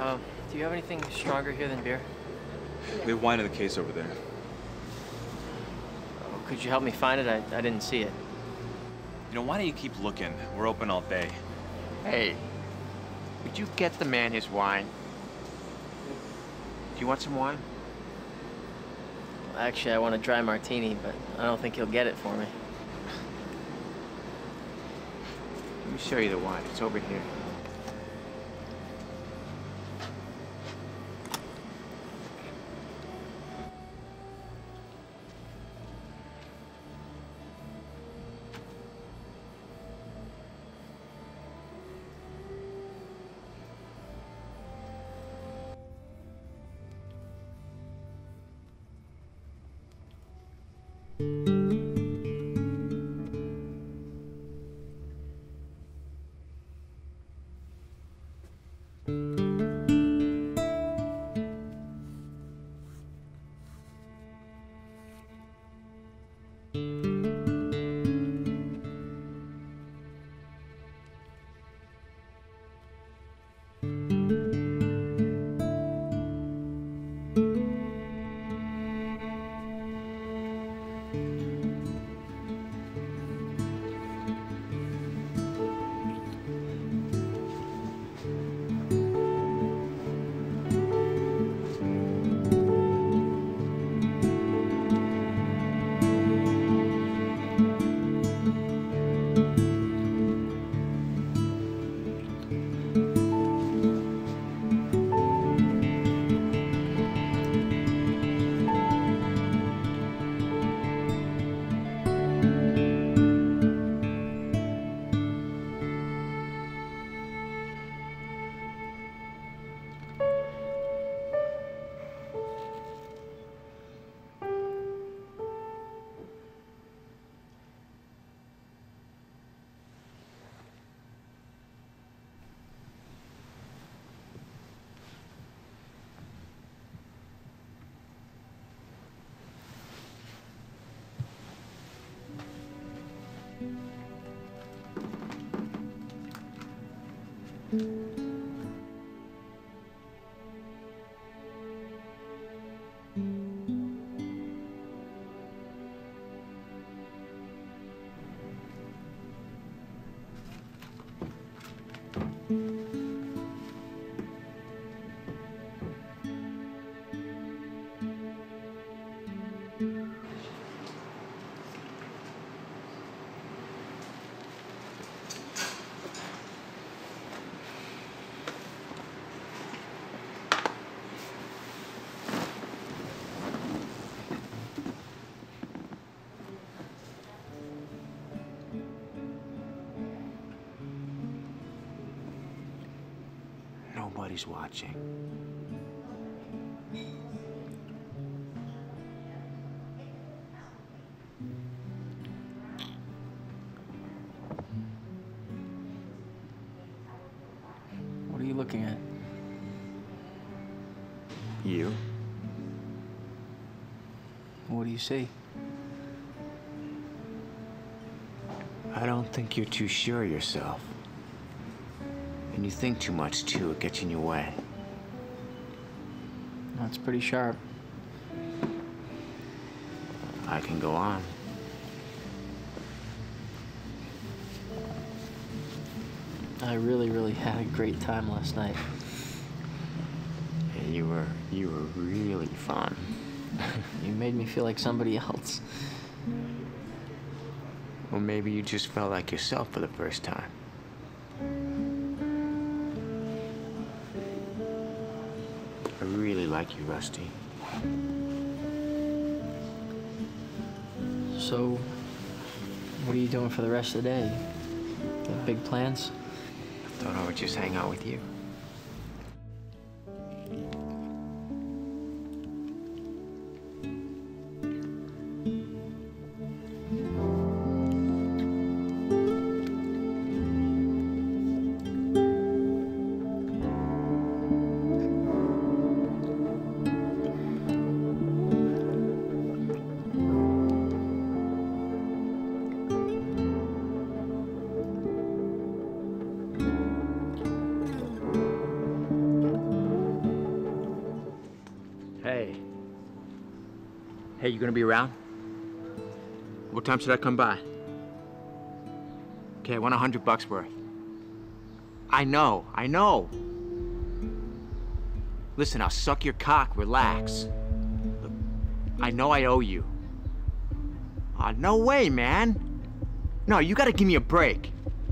Do you have anything stronger here than beer? We have wine in the case over there. Oh, could you help me find it? I didn't see it. You know, why don't you keep looking? We're open all day. Hey, would you get the man his wine? Do you want some wine? Well, actually, I want a dry martini, but I don't think he'll get it for me. Let me show you the wine. It's over here. Nobody's watching. What are you looking at? You? What do you see? I don't think you're too sure of yourself. And you think too much, too. It gets in your way. That's pretty sharp. I can go on. I really had a great time last night. Yeah, you were really fun. You made me feel like somebody else. Or maybe you just felt like yourself for the first time. I really like you, Rusty. So, what are you doing for the rest of the day? Got big plans? I thought I would just hang out with you. Hey. Hey, you gonna be around? What time should I come by? Okay, I want $100 worth. I know. Listen, I'll suck your cock, relax. Look, I know I owe you. Aw, no way, man. No, you gotta give me a break.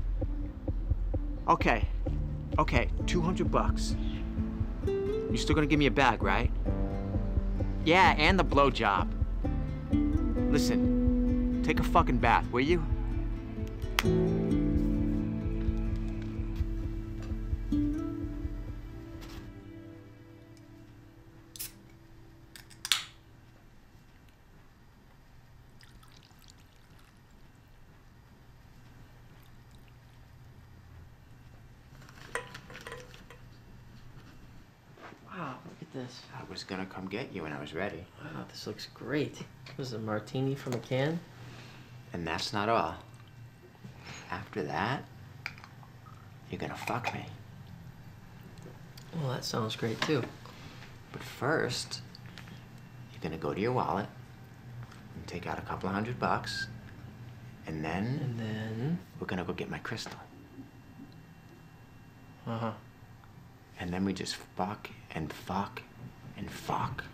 Okay, 200 bucks. You still gonna give me a bag, right? Yeah, and the blowjob. Listen, take a fucking bath, will you? Wow, look at this. I was gonna come get you when I was ready. Wow, this looks great. This is a martini from a can. And that's not all. After that, you're gonna fuck me. Well, that sounds great too. But first, you're gonna go to your wallet and take out a couple of $100, and then we're gonna go get my crystal. Uh-huh. And then we just fuck and fuck and fuck.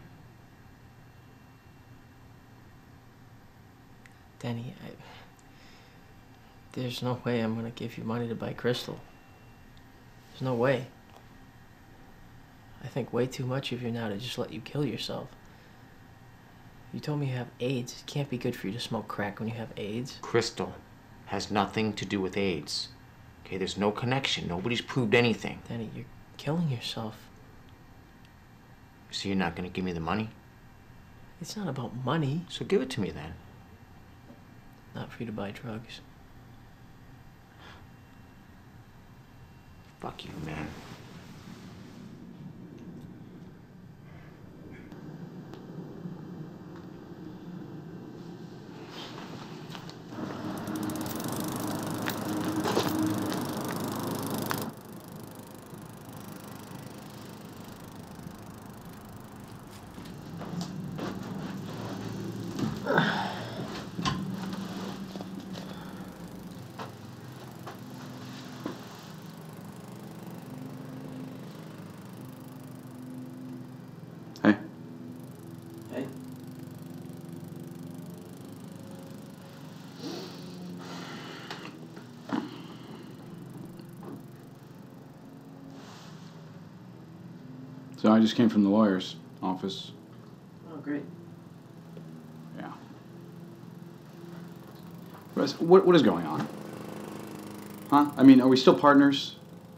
Denny, there's no way I'm gonna give you money to buy crystal. There's no way. I think way too much of you now to just let you kill yourself. You told me you have AIDS. It can't be good for you to smoke crack when you have AIDS. Crystal has nothing to do with AIDS. Okay, there's no connection. Nobody's proved anything. Denny, you're killing yourself. So you're not gonna give me the money? It's not about money. So give it to me then. Not for you to buy drugs. Fuck you, man. Hey. Hey. So I just came from the lawyer's office. Oh, great. Yeah. What is going on? Huh? I mean, are we still partners?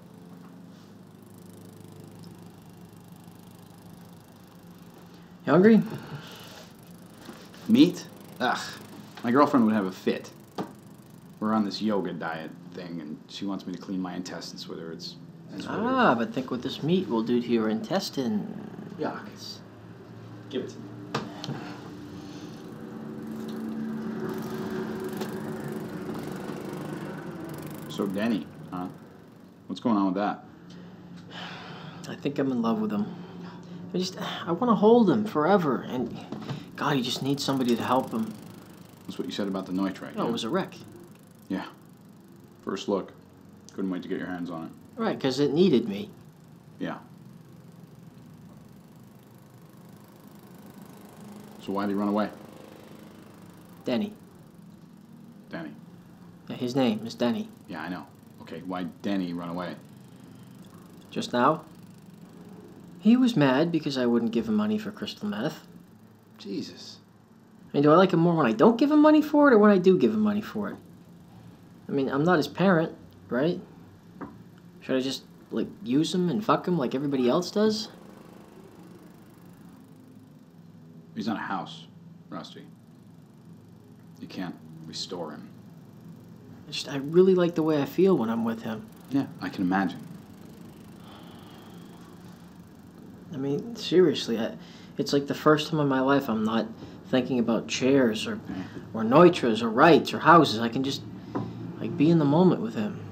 You hungry? Meat? Ugh. My girlfriend would have a fit. We're on this yoga diet thing, and she wants me to clean my intestines with her. It's Ah, but think what this meat will do to your intestine. Yuck. Give it to me. So Denny, huh? What's going on with that? I think I'm in love with him. I want to hold him forever, and God, he just needs somebody to help him. That's what you said about the nitrate. No, yeah? it was a wreck. Yeah. First look. Couldn't wait to get your hands on it. Right, because it needed me. Yeah. So why'd he run away? Denny. Denny. Yeah, his name is Denny. Yeah, I know. Okay, why'd Denny run away? Just now? He was mad because I wouldn't give him money for crystal meth. Jesus. I mean, do I like him more when I don't give him money for it or when I do give him money for it? I mean, I'm not his parent, right? Should I just, like, use him and fuck him like everybody else does? He's not a house, Rusty. You can't restore him. I really like the way I feel when I'm with him. Yeah, I can imagine. I mean, seriously, it's like the first time in my life I'm not thinking about chairs or nitras or rights or houses. I can just, like, be in the moment with him.